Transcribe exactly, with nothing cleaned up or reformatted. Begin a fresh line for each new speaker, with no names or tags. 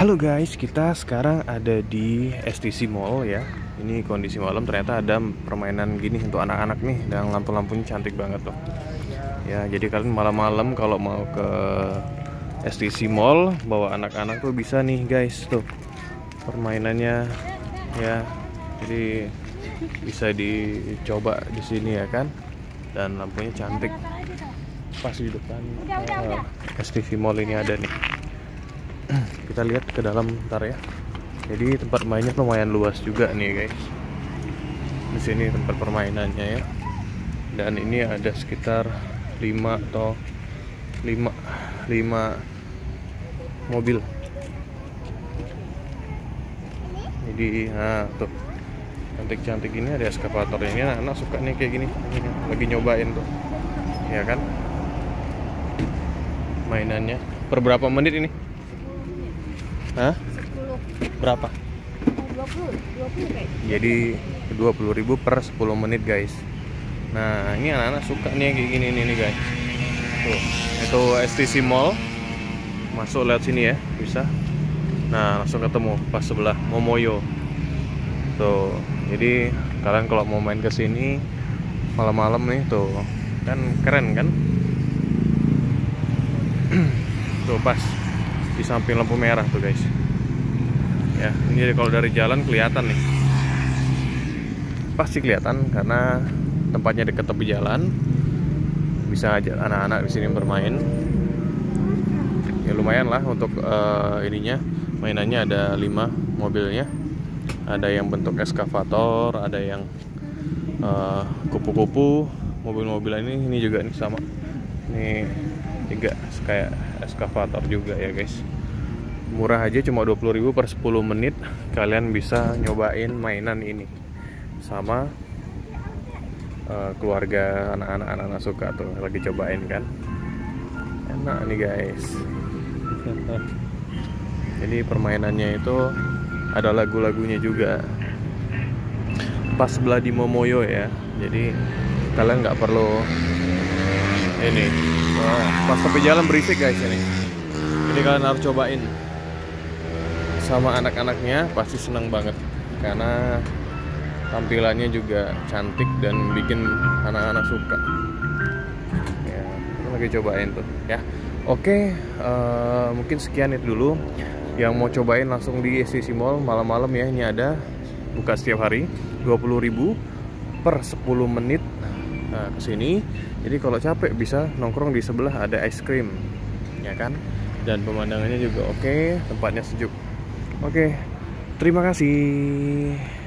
Halo guys, kita sekarang ada di S T C Mall ya. Ini kondisi malam, ternyata ada permainan gini untuk anak-anak nih, dan lampu-lampunya cantik banget tuh. Ya, jadi kalian malam-malam kalau mau ke S T C Mall bawa anak-anak tuh bisa nih guys, tuh permainannya ya. Jadi bisa dicoba di sini ya kan, dan lampunya cantik. Pas di depan uh, S T C Mall ini ada nih. Kita lihat ke dalam ntar ya. Jadi tempat mainnya lumayan luas juga nih guys. Di sini tempat permainannya ya. Dan ini ada sekitar lima atau lima lima mobil. Jadi nah tuh cantik-cantik ini ada eskavatornya. Ini anak-anak suka nih kayak gini. Ini lagi nyobain tuh. Ya kan? Mainannya. Per berapa menit ini? Hah?
sepuluh.
Berapa?
dua puluh, dua puluh kayak.
Jadi dua puluh ribu per sepuluh menit guys. Nah, ini anak-anak suka nih kayak gini nih, nih guys. Tuh, itu S T C Mall. Masuk lewat sini ya, bisa. Nah, langsung ketemu pas sebelah Momoyo. Tuh, jadi kalian kalau mau main ke sini malam-malam nih tuh, kan keren kan? Tuh pas di samping lampu merah tuh guys. Ya, ini kalau dari jalan kelihatan nih. Pasti kelihatan karena tempatnya dekat tepi jalan. Bisa ajak anak-anak di sini bermain. Ya lumayan lah untuk uh, ininya. Mainannya ada lima mobilnya. Ada yang bentuk eskavator, ada yang uh, kupu-kupu. Mobil-mobil ini ini juga nih sama. Ini juga kayak eskavator juga ya guys. Murah aja, cuma dua puluh ribu per sepuluh menit. Kalian bisa nyobain mainan ini sama uh, keluarga, anak-anak anak-anak suka tuh lagi cobain kan. Enak nih guys. Jadi permainannya itu ada lagu-lagunya juga. Pas sebelah di Momoyo ya. Jadi kalian nggak perlu ini. Wah, pas tepi jalan berisik guys ini. Jadi kalian harus cobain. Sama anak-anaknya pasti seneng banget karena tampilannya juga cantik dan bikin anak-anak suka. Ya, kita lagi cobain tuh ya. Oke, uh, mungkin sekian itu dulu. Yang mau cobain langsung di S T C Mall malam-malam ya. Ini ada buka setiap hari, dua puluh ribu per sepuluh menit. Nah, kesini. Jadi kalau capek bisa nongkrong di sebelah, ada es krim, ya kan? Dan pemandangannya juga oke, tempatnya sejuk. Oke, terima kasih.